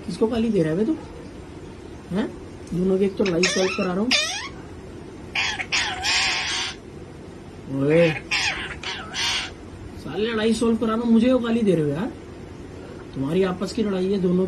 किसको गाली दे रहा है बे तू? हैं? दोनों की एक तो लड़ाई सॉल्व करा रहा हूँ। ओए साले लड़ाई सॉल्व करा रहा हूँ, मुझे वो गाली दे रहे हो यार। तुम्हारी आपस की लड़ाई है दोनों